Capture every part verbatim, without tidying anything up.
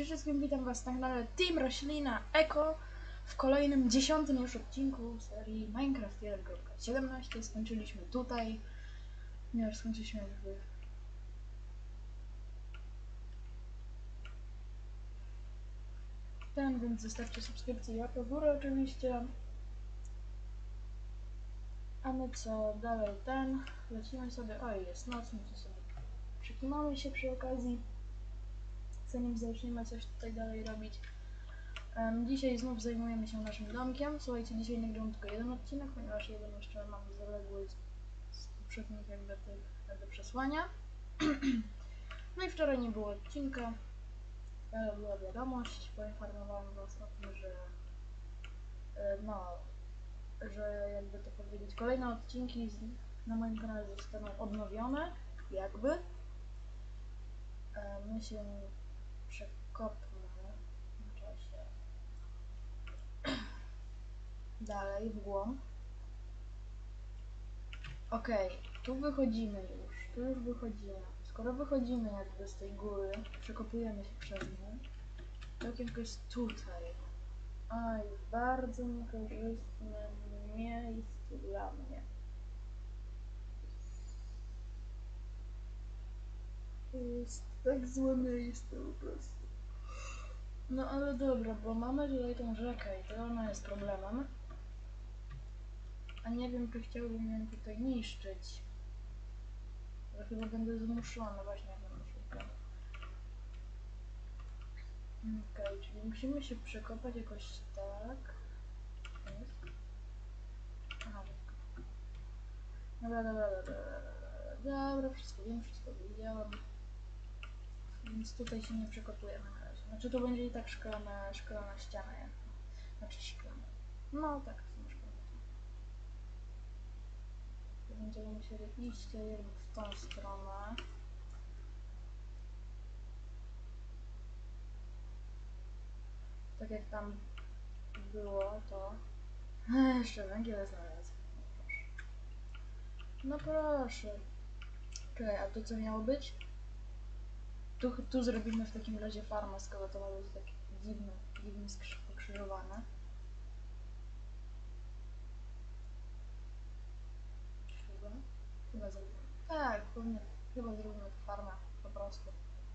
Cześć wszystkim, witam was na kanale Team Roślina Eko w kolejnym, dziesiątym już odcinku serii Minecraft jeden kropka siedemnaście. Skończyliśmy tutaj, ponieważ skończyliśmy jakby ten, więc zostawcie subskrypcję i łapkę w górę oczywiście. A my co dalej ten, lecimy sobie, oj jest noc, my to sobie przekimamy się przy okazji, zanim zaczniemy coś tutaj dalej robić. Um, dzisiaj znów zajmujemy się naszym domkiem. Słuchajcie, dzisiaj nagrywam tylko jeden odcinek, ponieważ jeden jeszcze mam zaległy z, z poprzednich jakby tych jakby przesłania. No i wczoraj nie było odcinka, ale była wiadomość, poinformowałem was o tym, że no, że jakby to powiedzieć, kolejne odcinki z, na moim kanale zostaną odnowione, jakby. Um, my się przekopmy na czasie dalej w głąb. Okej, okay, tu wychodzimy już, tu już wychodzimy. Skoro wychodzimy jakby z tej góry, przekopujemy się przez nią, to okienko jest tutaj. Aj, bardzo niekorzystne miejsce dla mnie. To jest tak złe miejsce po prostu. No ale dobra, bo mamy tutaj tą rzekę i to ona jest problemem. A nie wiem, czy chciałbym ją tutaj niszczyć. Bo chyba będę zmuszony właśnie jak będę szukał. Okej, okay, czyli musimy się przekopać jakoś tak. Jest. Aha, dobra, dobra, dobra, dobra, dobra, wszystko wiem, wszystko widziałam. Więc tutaj się nie przekopujemy na razie. Znaczy to będzie i tak szklana, szklana ściana, jak znaczy szklana. No tak, to są szklane. Będziemy musieli iść jakby w tą stronę. Tak jak tam było, to jeszcze węgiel znalazł. No proszę. Czekaj, a to co miało być? Tu, tu zrobimy w takim razie farmę, skoro to ma być takie dziwne, dziwnie pokrzyżowane. Chyba? Chyba zrobimy. Tak, pewnie. Chyba zrobimy farmę po prostu.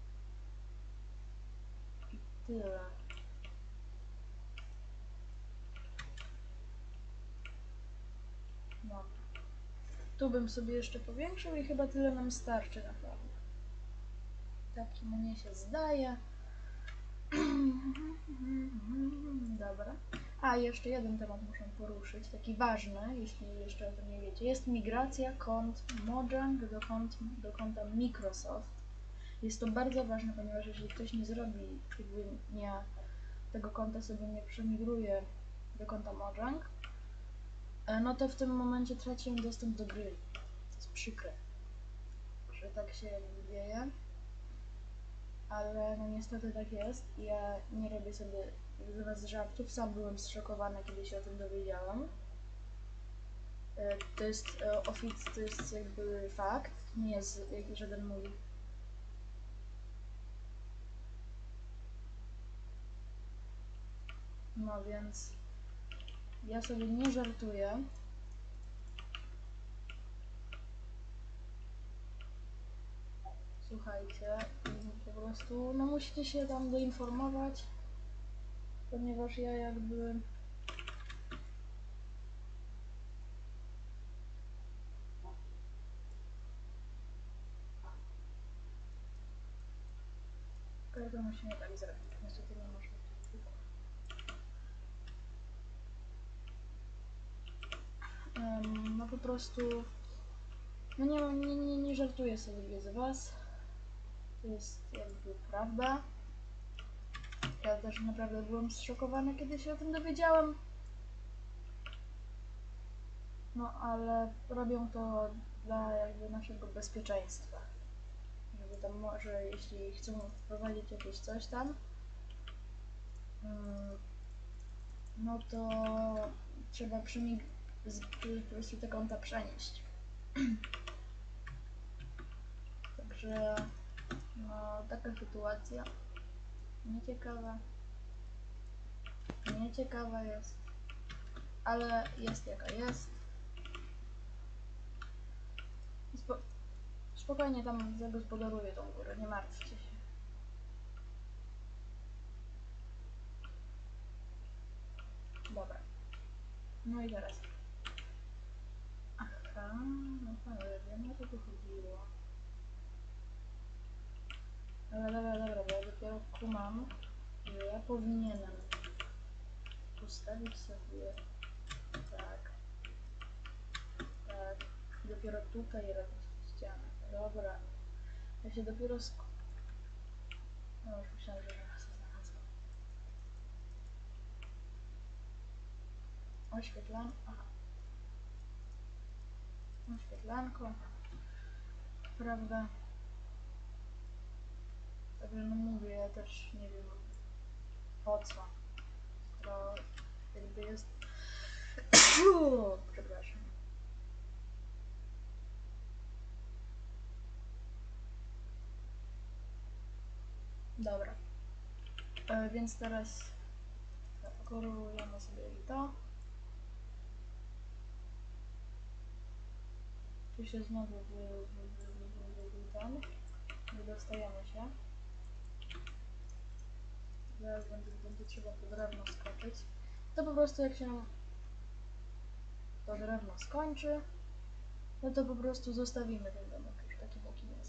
I tyle. No. Tu bym sobie jeszcze powiększył i chyba tyle nam starczy na farmę. Tak mnie się zdaje. Dobra. A, jeszcze jeden temat muszę poruszyć, taki ważny, jeśli jeszcze o tym nie wiecie. Jest migracja kont Mojang do, kont, do konta Microsoft. Jest to bardzo ważne, ponieważ jeśli ktoś nie zrobi, jakby nie, tego konta sobie nie przemigruje do konta Mojang, no to w tym momencie traci dostęp do gry. To jest przykre, że tak się dzieje. Ale no niestety tak jest. Ja nie robię sobie z żartów. Sam byłem zszokowany, kiedy się o tym dowiedziałem. To jest ofic, to jest jakby fakt, nie jest żaden mój. No więc ja sobie nie żartuję. Słuchajcie, po prostu no musicie się tam doinformować, ponieważ ja jakby każdy musimy tak zrobić. Niestety nie można. Um, no po prostu no nie mam, nie, nie, nie żartuję sobie z was. To jest jakby prawda. Ja też naprawdę byłem zszokowany, kiedy się o tym dowiedziałem. No ale robią to dla jakby naszego bezpieczeństwa. Żeby tam może, jeśli chcą wprowadzić jakieś coś tam, no to trzeba przemig z, po prostu te konta przenieść. Także no taka sytuacja. Nieciekawa. Nieciekawa jest. Ale jest jaka jest. Spo spokojnie tam zagospodaruję tą górę, nie martwcie się. Dobra. No i teraz. Aha, no panowie, wiem o co tu chodziło. Dobra, dobra, dobra, bo ja dopiero kumam, że ja powinienem postawić sobie tak, tak, dopiero tutaj robić ścianę. Dobra, ja się dopiero sk... No już myślałem, że raz znalazłem. Oświetlan... Aha. Oświetlanko. Prawda? Także no mówię, ja też nie wiem po co. Skoro jakby jest... Przepraszam. Dobra. E, więc teraz korelujemy sobie i to. Tu się znowu wy, wy, wy, wy, wy, wy, ten. Wydostajemy się. Zaraz będzie, będzie trzeba to drewno skoczyć. To po prostu jak się to drewno skończy, no to po prostu zostawimy ten domek już taki, jaki jest.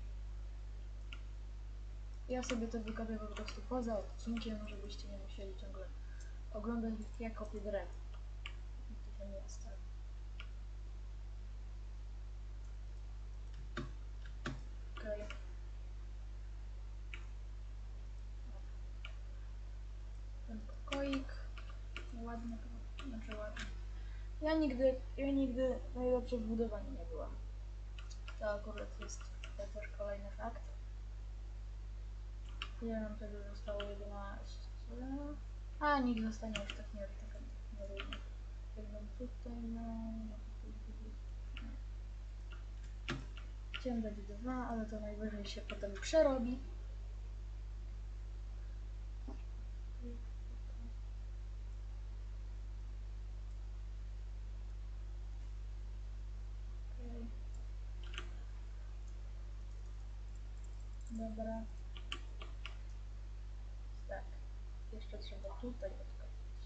Ja sobie to wykopię po prostu poza odcinkiem, żebyście nie musieli ciągle oglądać, jak ja kopię drewno. To nie jest tak. Okej. Okay. Ten pokoik. Ładny, znaczy ładny. Ja nigdy, ja nigdy najlepszy w budowaniu nie byłam. To akurat jest to też kolejny fakt. Ile nam tego zostało? jedenaście. A, nikt zostanie już tak nie tak nie równo. Jakbym tutaj miał... Chciałem dać dwa, ale to najwyżej się potem przerobi. Okay. Dobra. Tak. Jeszcze trzeba tutaj odkopić.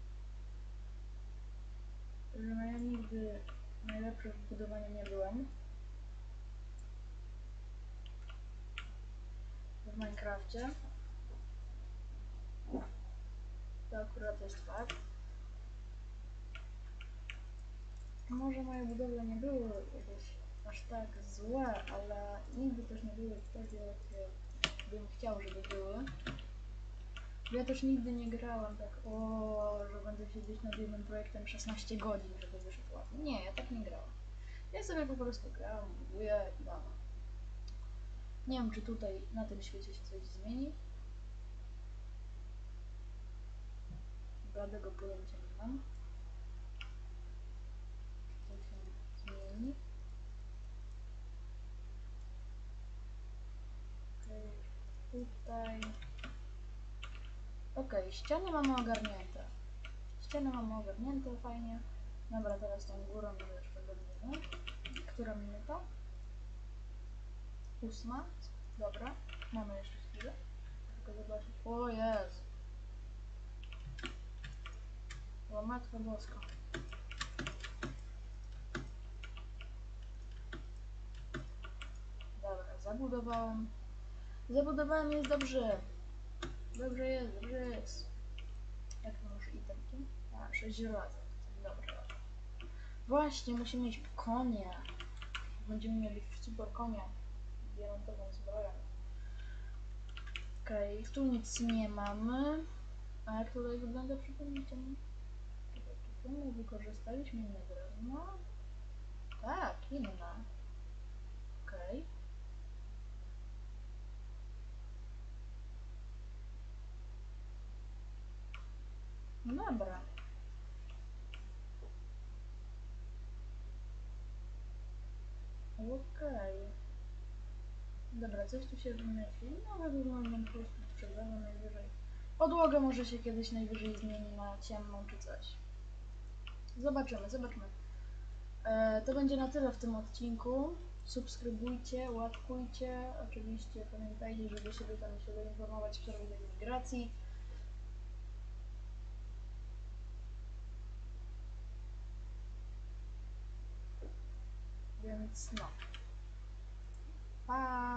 Że no ja nigdy najlepszy w budowaniu nie byłem. W Minecrafcie. To akurat jest fakt. Może moje budowle nie były jakieś aż tak złe, ale nigdy też nie były takie, jakie bym chciał, żeby były. Ja też nigdy nie grałem tak, o, że będę siedzieć nad jednym projektem szesnaście godzin, żeby wyszedł ładnie. Nie, ja tak nie grałem. Ja sobie po prostu grałem, buduję i dam. Nie wiem, czy tutaj na tym świecie się coś zmieni. Żadnego pojęcia nie mam. Czy to się zmieni? Okay. Tutaj. Ok, ściany mamy ogarnięte. Ściany mamy ogarnięte, fajnie. Dobra, teraz tą górą jeszcze robimy. Która minuta? Ósma. Dobra, mamy jeszcze chwilę. Tylko zobaczyć. O jest! O matko boska. Dobra, zabudowałem. Zabudowałem, jest dobrze. Dobrze jest, dobrze jest. Jak to już itemki? A, sześć razy. Dobra. Właśnie, musimy mieć konie. Będziemy mieli super konia. Diamentową zbroję. Okej, okay, tu nic nie mamy. A jak tutaj wygląda, przypomnijcie mi? Tu my wykorzystaliśmy inne drewno. Tak, inna. Okej. Okay. Dobra. Okej. Okay. Dobra, coś tu się wymyśli. No wyglądam po prostu przelewam najwyżej. Podłogę może się kiedyś najwyżej zmieni na ciemną czy coś. Zobaczymy, zobaczymy. E, to będzie na tyle w tym odcinku. Subskrybujcie, łapkujcie. Oczywiście pamiętajcie, żeby siebie tam się doinformować w przerwie tej migracji. Więc no. Pa!